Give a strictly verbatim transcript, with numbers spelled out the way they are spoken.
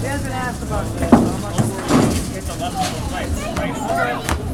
hasn't asked about this. How much will it? It's a left right, right.